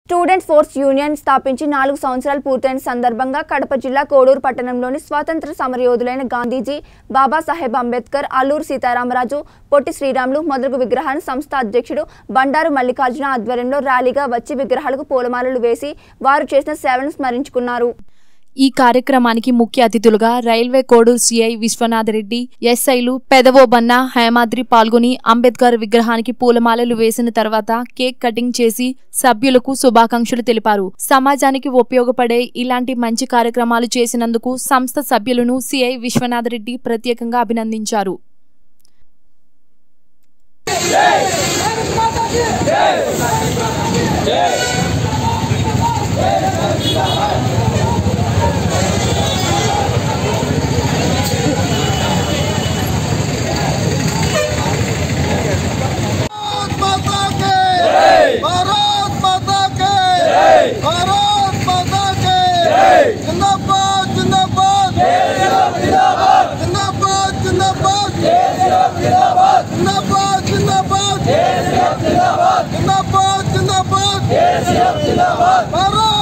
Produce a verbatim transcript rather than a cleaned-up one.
Student force union స్థాపించి నాలుగు సంవత్సరాలు పూర్తయిన సందర్భంగా కడప జిల్లా కోడూరు పట్టణంలోని స్వాతంత్ర సమరయోధులైన గాంధీజీ, బాబాసాహెబ్ అంబేద్కర్, అల్లూరి సీతారామరాజు, పొట్టి శ్రీరాములు మొదలగు విగ్రహాలను సంస్థ అధ్యక్షుడు బండారు మల్లికార్జున ఆధ్వర్యంలో ర్యాలీగా వచ్చి విగ్రహాలకు పూలమాలలు వేసి వారు చేసిన సేవలను స్మరించుకున్నారు. ఈ కార్యక్రమానికి ముఖ్య అతిథులుగా రైల్వే కోడూరు సిఐ విశ్వనాథ్ రెడ్డి, ఎస్ఐలు పెదవోబన్న, హేమాద్రి పాల్గొని అంబేద్కర్ విగ్రహానికి పూలమాలలు వేసిన తర్వాత కేక్ కటింగ్ చేసి సభ్యులకు శుభాకాంక్షలు తెలిపారు. సమాజానికి ఉపయోగపడే ఇలాంటి మంచి కార్యక్రమాలు చేసినందుకు సంస్థ సభ్యులను సిఐ విశ్వనాథ్ రెడ్డి ప్రత్యేకంగా అభినందించారు. जिंदाबाद जिंदाबाद जिंदाबाद